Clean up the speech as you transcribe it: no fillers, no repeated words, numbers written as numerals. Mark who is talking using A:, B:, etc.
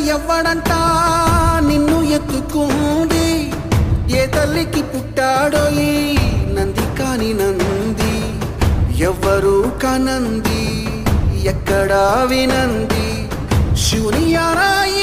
A: ఎవ్వడంట నిన్ను ఎత్తుకుంది ఏ తల్లికి పుట్టాడో ఈ నంది కాని నంది ఎవ్వరూ కానంది ఎక్కడా వినంది శూన్యారాయి